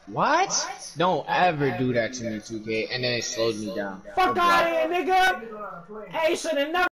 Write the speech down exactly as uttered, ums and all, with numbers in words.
What? Don't ever do that to me, two K, and then it slowed me down. Fuck out of here, nigga! Hey, should have never.